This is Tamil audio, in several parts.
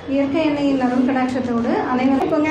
இயற்கை எண்ணெயின் அருள் கடாட்சத்தோடு அனைவருக்குங்க.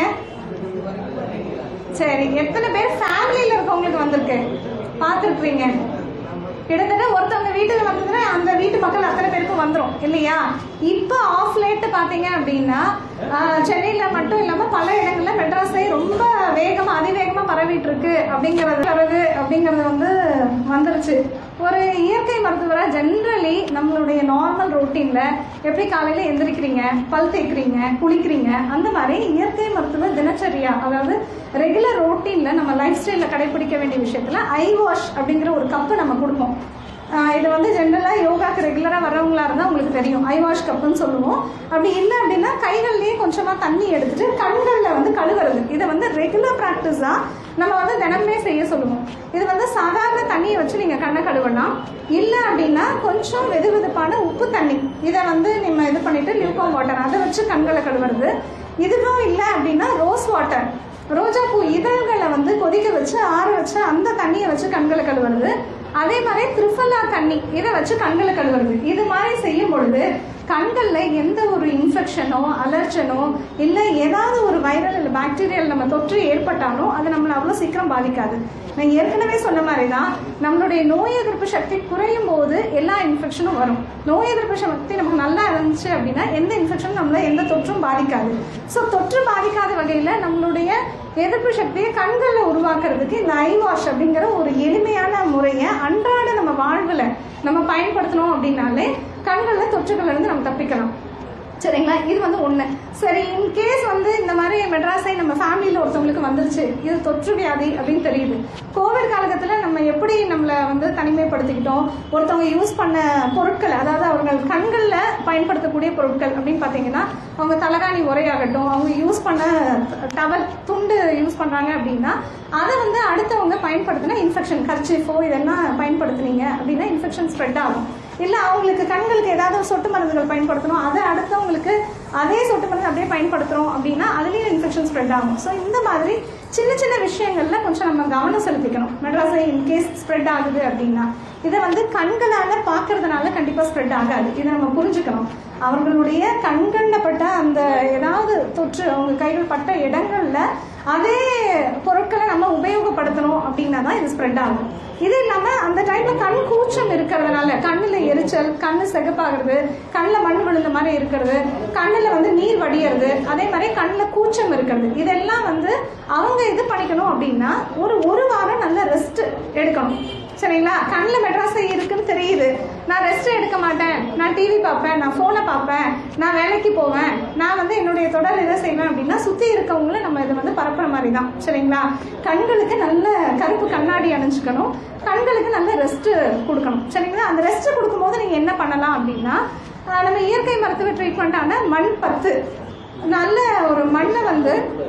சரி, எத்தனை பேர் ஃபேமிலியில இருக்கவங்களுக்கு வந்திருக்கு பார்த்துருப்பீங்க? கிட்டத்தட்ட ஒருத்தவங்க வீட்டுக்கு வந்ததுன்னா அந்த வீட்டு மக்கள் அத்தனை பேருக்கும் வந்துடும் இல்லையா? இப்போ ஆஃப் லேட்டு பார்த்தீங்க அப்படின்னா சென்னையில் மட்டும் இல்லாமல் பல இடங்களில் மெட்ராஸே ரொம்ப வேகமாக அதிவேகமாக பரவிட்டு இருக்கு அப்படிங்கிறது வந்து வந்துருச்சு. ஒரு இயற்கை மருத்துவராக ஜென்ரலி நம்மளுடைய நார்மல் ரொட்டீன்ல எப்படி காலையில் எந்திரிக்கிறீங்க, பல் தேய்க்கிறீங்க, குளிக்கிறீங்க, அந்த மாதிரி இயற்கை மருத்துவ தினச்சரியா, அதாவது ரெகுலர் ரொட்டீன்ல நம்ம லைஃப் ஸ்டைலில் கடைபிடிக்க வேண்டிய விஷயத்துல ஐ வாஷ் அப்படிங்கிற ஒரு கப்பு நம்ம கொடுப்போம். இது வந்து ஜென்ரலாக யோகாக்கு ரெகுலராக வர்றவங்களா இருந்தால் உங்களுக்கு தெரியும், ஐ வாஷ் கப்புன்னு சொல்லுவோம். அப்படி இல்லை அப்படின்னா கைகள்லேயே கொஞ்சமாக தண்ணி எடுத்துட்டு கண்களில் வந்து கழுவுறது. இதை வந்து ரெகுலர் ப்ராக்டிஸாக நம்ம வந்து தினமே செய்ய சொல்லுவோம். இது வந்து சாதாரண தண்ணியை வச்சு நீங்கள் கண்ணை கழுவலாம். இல்லை அப்படின்னா கொஞ்சம் வெது வெதுப்பான உப்பு தண்ணி, இதை வந்து நம்ம இது பண்ணிட்டு லியூகார்ம் வாட்டர் அதை வச்சு கண்களை கழுவுறது. இதுவும் இல்லை அப்படின்னா ரோஸ் வாட்டர், ரோஜா பூ இதழ்களை வந்து கொதிக்க வச்சு ஆற வச்சு அந்த தண்ணியை வச்சு கண்களை கழுவுறது. அதே மாதிரி திரிஃபலா தண்ணி இதை வச்சு கண்களை கழுவுறது. இது மாதிரி செய்யும் பொழுது கண்களில் எந்த ஒரு இன்ஃபெக்ஷனோ அலர்ஜனோ இல்லை ஏதாவது ஒரு வைரல் இல்லை பாக்டீரியல் நம்ம தொற்று ஏற்பட்டாலும் அது நம்மளை அவ்வளோ சீக்கிரம் பாதிக்காது. நான் ஏற்கனவே சொன்ன மாதிரி தான் நம்மளுடைய நோய் எதிர்ப்பு சக்தி குறையும் போது எல்லா இன்ஃபெக்ஷனும் வரும். நோய் எதிர்ப்பு சக்தி நமக்கு நல்லா இருந்துச்சு அப்படின்னா எந்த இன்ஃபெக்ஷனும் நம்மளை எந்த தொற்றும் பாதிக்காது. ஸோ தொற்று பாதிக்காத வகையில் நம்மளுடைய எதிர்ப்பு சக்தியை கண்களில் உருவாக்குறதுக்கு இந்த ஐ வாஷ் அப்படிங்கிற ஒரு எளிமையான முறையை அன்றாட நம்ம வாழ்வில் நம்ம பயன்படுத்தணும் அப்படின்னாலே கண்களில் தொற்றுகள் இருந்து நம்ம தப்பிக்கலாம். சரிங்களா? இது வந்து ஒன்று. சரி, இன்கேஸ் வந்து இந்த மாதிரி மெட்ராஸை நம்ம ஃபேமிலியில் ஒருத்தவங்களுக்கு வந்துருச்சு, இது தொற்று வியாதி அப்படின்னு தெரியுது. கோவிட் காலகட்டத்தில் நம்ம எப்படி நம்மளை வந்து தனிமைப்படுத்திக்கிட்டோம், ஒருத்தவங்க யூஸ் பண்ண பொருட்கள், அதாவது அவர்கள் கண்களில் பயன்படுத்தக்கூடிய பொருட்கள் அப்படின்னு பார்த்தீங்கன்னா அவங்க தலகாணி உரையாகட்டும், அவங்க யூஸ் பண்ண டவல் துண்டு யூஸ் பண்ணுறாங்க அப்படின்னா அதை வந்து அடுத்தவங்க பயன்படுத்தினா இன்ஃபெக்ஷன், கர்ச்சீஃபோ இதெல்லாம் பயன்படுத்துனீங்க அப்படின்னா இன்ஃபெக்ஷன் ஸ்ப்ரெட் ஆகும். இல்லை அவங்களுக்கு கண்களுக்கு ஏதாவது சொட்டு மருந்துகள் பயன்படுத்தணும், அதை அடுத்தவங்களுக்கு அதே சொட்டு மருந்து அப்படியே பயன்படுத்துகிறோம் அப்படின்னா அதுலேயும் இன்ஃபெக்ஷன் ஸ்ப்ரெட் ஆகும். ஸோ இந்த மாதிரி சின்ன சின்ன விஷயங்கள்ல கொஞ்சம் நம்ம கவனம் செலுத்திக்கணும். மெட்ராஸை இன்கேஸ் ஸ்ப்ரெட் ஆகுது அப்படின்னா இதை வந்து கண்களால் பார்க்கறதுனால கண்டிப்பாக ஸ்ப்ரெட் ஆகாது. இதை நம்ம புரிஞ்சுக்கணும். அவர்களுடைய கண்கண்ணில் பட்ட அந்த ஏதாவது தொற்று அவங்க கைகள் பட்ட இடங்கள்ல அதே பொருட்களை நம்ம உபயோகப்படுத்தணும் அப்படின்னா தான் இது ஸ்ப்ரெட் ஆகும். இது இல்லாமல் அந்த டைம்ல கண் கூச்சம் இருக்கிறதுனால கண்ணில் எரிச்சல், கண்ணு சிகப்பாகிறது, கண்ணில் மண் விழுந்த மாதிரி இருக்கிறது, கண்ணில் வந்து நீர் வடிகிறது, அதே மாதிரி கண்ணில் கூச்சம் இருக்கிறது, இதெல்லாம் வந்து அவங்க இது பண்ணிக்கணும் அப்படின்னா ஒரு வாரம் நல்ல ரெஸ்ட் எடுக்கணும். சரிங்களா? கண்ணில் மெட்ராஸை இருக்குன்னு தெரியுது, நான் ரெஸ்ட் எடுக்க மாட்டேன், நான் டிவி பார்ப்பேன், நான் ஃபோனை பார்ப்பேன், நான் வேலைக்கு போவேன், நான் வந்து என்னுடைய தொடர் இதை செய்வேன் அப்படின்னா சுற்றி இருக்கவங்கள நம்ம இதை வந்து பரப்புற மாதிரி தான். சரிங்களா? கண்களுக்கு நல்ல கருப்பு கண்ணாடி அணிஞ்சுக்கணும், கண்களுக்கு நல்ல ரெஸ்ட் கொடுக்கணும். சரிங்களா? அந்த ரெஸ்ட் கொடுக்கும்போது நீங்கள் என்ன பண்ணலாம் அப்படின்னா நம்ம இயற்கை மருத்துவ ட்ரீட்மெண்ட்டான மண் பத்து, நல்ல ஒரு மண்ணை வந்து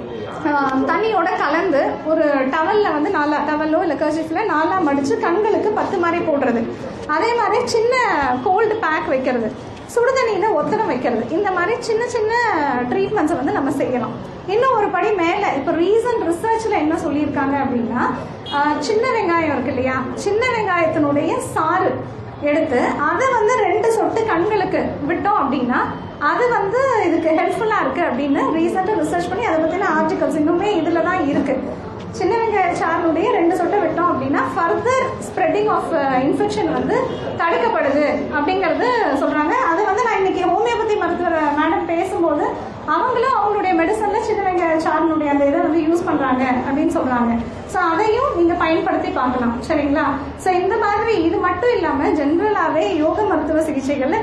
தண்ணியோட கலந்து ஒரு டவல்ல வந்து நாலா டவலோ இல்லை கர்ச்சீஃப்ல நாலா மடிச்சு கண்களுக்கு 10 மாதிரி போடுறது. அதே மாதிரி சின்ன கோல்டு பேக் வைக்கிறது, சுடுதண்ணியில ஒத்தடம் வைக்கிறது, இந்த மாதிரி சின்ன சின்ன ட்ரீட்மெண்ட்ஸை வந்து நம்ம செய்யலாம். இன்னும் ஒரு படி மேலே இப்போ ரீசன்ட் ரிசர்ச்ல என்ன சொல்லியிருக்காங்க அப்படின்னா சின்ன வெங்காயம் இருக்கு இல்லையா, சின்ன வெங்காயத்தினுடைய சாறு எடுத்து அதை வந்து 2 சொட்டு கண்களுக்கு விட்டோம் அப்படின்னா அது வந்து இதுக்கு ஹெல்ப்ஃபுல்லா இருக்கு அப்படின்னு ரீசெண்டா ரிசர்ச் பண்ணி அதை பத்தின ஆர்டிகல்ஸ் இன்னுமே இதுல தான் இருக்கு. சின்ன வெங்காய சாறுடைய 2 சொட்டை விட்டோம் அப்படின்னா ஃபர்தர் ஸ்ப்ரெட்டிங் ஆஃப் இன்ஃபெக்ஷன் வந்து தடுக்கப்படுது அப்படிங்கிறது சொல்றாங்க. அது வந்து நான் இன்னைக்கு ஹோமியோபதி மருத்துவர் மேடம் பேசும்போது அவங்களும் அவங்களுடைய மெடிசன்ல சின்ன வெங்காய சாறுனுடைய அந்த இதை வந்து யூஸ் பண்றாங்க அப்படின்னு சொல்றாங்க. ஸோ அதையும் நீங்க பயன்படுத்தி பார்க்கலாம். சரிங்களா? ஸோ இந்த மாதிரி இது மட்டும் இல்லாம ஜென்ரலாவே யோக மருத்துவ சிகிச்சைகள்ல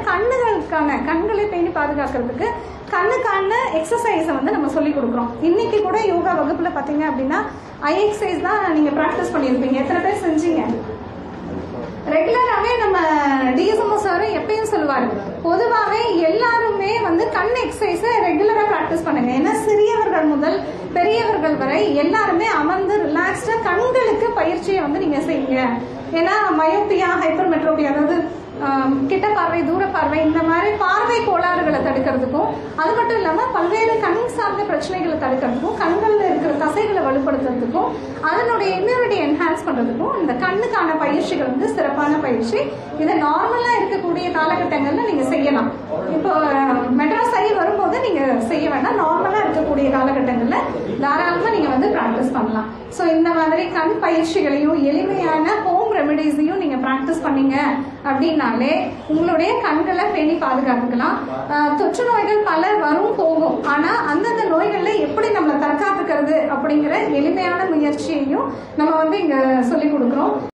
கண்களை பேணி பாதுகாக்கிறதுக்கு கண்ணுக்கான எக்ஸசைஸை வந்து நம்ம சொல்லி கொடுக்குறோம். இன்னைக்கு கூட யோகா வகுப்புல பாத்தீங்க அப்படின்னா ஐ எக்ஸசைஸ் தான் நீங்க பிராக்டிஸ் பண்ணியிருப்பீங்க. எத்தனை பேர் செஞ்சீங்க? ரெகுலராகவே நம்ம டிஎஸ்எம்ஓ சார் எப்பயும் சொல்லுவாரு, பொதுவாகவே எல்லாருமே வந்து கண் எக்ஸசைஸை ரெகுலரா பிராக்டிஸ் பண்ணுங்க. ஏன்னா சிறியவர்கள் முதல் பெரியவர்கள் வரை எல்லாருமே அமர்ந்து ரிலாக்ஸ்டா கண்களுக்கு பயிற்சியை வந்து நீங்க செய்யுங்க. ஏன்னா மயோப்பியா, ஹைப்பர்மெட்ரோபியா, அதாவது கிட்ட பார்வை, தூர பார்வை, இந்த மாதிரி பார்வை கோளாறுகளை தடுக்கிறதுக்கும் அது மட்டும் இல்லாம பல்வேறு கண் சார்ந்த பிரச்சனைகளை தடுக்கிறதுக்கும் கண்கள்ல இருக்கிற தசைகளை வலுப்படுத்துறதுக்கும் அதனுடைய இம்யூனிட்டி என்ஹான்ஸ் பண்றதுக்கும் இந்த கண்ணுக்கான பயிற்சிகள் வந்து சிறப்பான பயிற்சி. இதை நார்மலா இருக்கக்கூடிய காலகட்டங்கள்ல நீங்க செய்யலாம். இப்போ மெட்ராஸ் ஐ வரும்போது நீங்க வேண்டாம், நார்மலா இருக்கக்கூடிய காலகட்டங்கள்ல தாராளமா நீங்க வந்து பிராக்டிஸ் பண்ணலாம். ஸோ இந்த மாதிரி கண் பயிற்சிகளையும் எளிமையான ஹோம் ரெமெடிஸையும் நீங்க பிராக்டிஸ் பண்ணீங்க அப்படின்னாலே உங்களுடைய கண்களை பேணி பாதுகாத்துக்கலாம். தொற்று நோய்கள் பல வரும் போகும், ஆனா அந்தந்த நோய்கள்ல எப்படி நம்மளை தற்காத்துக்கிறது அப்படிங்கிற எளிமையான முயற்சியையும் நம்ம வந்து இங்க சொல்லி கொடுக்குறோம்.